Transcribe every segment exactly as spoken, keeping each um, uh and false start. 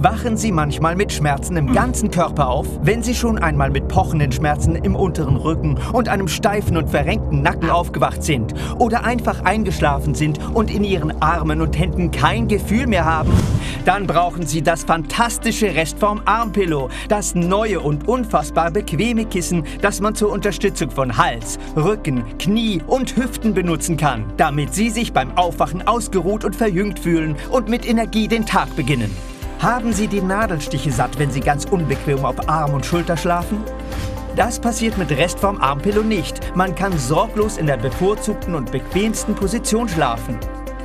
Wachen Sie manchmal mit Schmerzen im ganzen Körper auf? Wenn Sie schon einmal mit pochenden Schmerzen im unteren Rücken und einem steifen und verrenkten Nacken aufgewacht sind oder einfach eingeschlafen sind und in Ihren Armen und Händen kein Gefühl mehr haben, dann brauchen Sie das fantastische Restform Armpillow, das neue und unfassbar bequeme Kissen, das man zur Unterstützung von Hals, Rücken, Knie und Hüften benutzen kann, damit Sie sich beim Aufwachen ausgeruht und verjüngt fühlen und mit Energie den Tag beginnen. Haben Sie die Nadelstiche satt, wenn Sie ganz unbequem auf Arm und Schulter schlafen? Das passiert mit Restform Armpillow nicht. Man kann sorglos in der bevorzugten und bequemsten Position schlafen.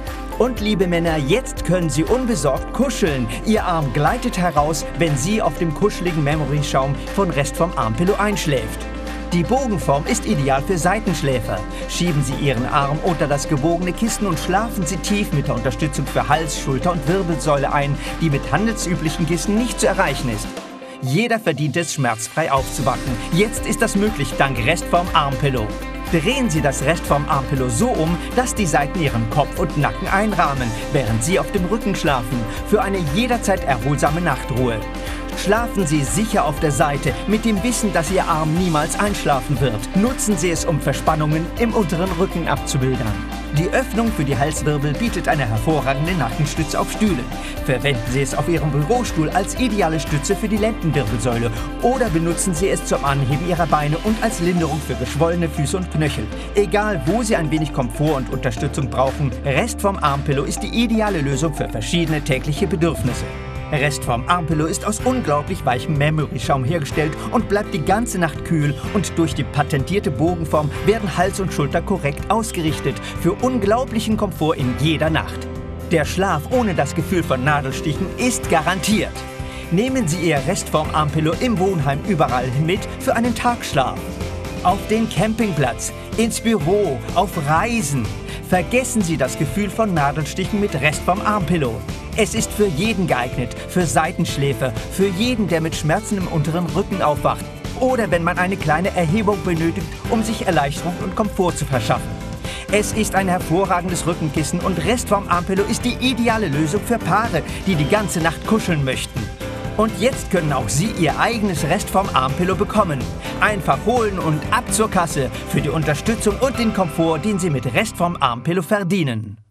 Und liebe Männer, jetzt können Sie unbesorgt kuscheln. Ihr Arm gleitet heraus, wenn Sie auf dem kuscheligen Memory-Schaum von Restform Armpillow einschläft. Die Bogenform ist ideal für Seitenschläfer. Schieben Sie Ihren Arm unter das gebogene Kissen und schlafen Sie tief mit der Unterstützung für Hals, Schulter und Wirbelsäule ein, die mit handelsüblichen Kissen nicht zu erreichen ist. Jeder verdient es, schmerzfrei aufzuwachen. Jetzt ist das möglich dank Restform Armpillow. Drehen Sie das Restform Armpillow so um, dass die Seiten Ihren Kopf und Nacken einrahmen, während Sie auf dem Rücken schlafen, für eine jederzeit erholsame Nachtruhe. Schlafen Sie sicher auf der Seite, mit dem Wissen, dass Ihr Arm niemals einschlafen wird. Nutzen Sie es, um Verspannungen im unteren Rücken abzumildern. Die Öffnung für die Halswirbel bietet eine hervorragende Nackenstütze auf Stühlen. Verwenden Sie es auf Ihrem Bürostuhl als ideale Stütze für die Lendenwirbelsäule oder benutzen Sie es zum Anheben Ihrer Beine und als Linderung für geschwollene Füße und Knöchel. Egal, wo Sie ein wenig Komfort und Unterstützung brauchen, Restform Armpillow ist die ideale Lösung für verschiedene tägliche Bedürfnisse. Restform Armpillow ist aus unglaublich weichem Memory-Schaum hergestellt und bleibt die ganze Nacht kühl, und durch die patentierte Bogenform werden Hals und Schulter korrekt ausgerichtet für unglaublichen Komfort in jeder Nacht. Der Schlaf ohne das Gefühl von Nadelstichen ist garantiert. Nehmen Sie Ihr Restform Armpillow im Wohnheim überall hin mit für einen Tagschlaf. Auf den Campingplatz, ins Büro, auf Reisen. Vergessen Sie das Gefühl von Nadelstichen mit Restform Armpillow. Es ist für jeden geeignet, für Seitenschläfer, für jeden, der mit Schmerzen im unteren Rücken aufwacht oder wenn man eine kleine Erhebung benötigt, um sich Erleichterung und Komfort zu verschaffen. Es ist ein hervorragendes Rückenkissen und Restform Armpillow ist die ideale Lösung für Paare, die die ganze Nacht kuscheln möchten. Und jetzt können auch Sie Ihr eigenes Restform Armpillow bekommen. Einfach holen und ab zur Kasse für die Unterstützung und den Komfort, den Sie mit Restform Armpillow verdienen.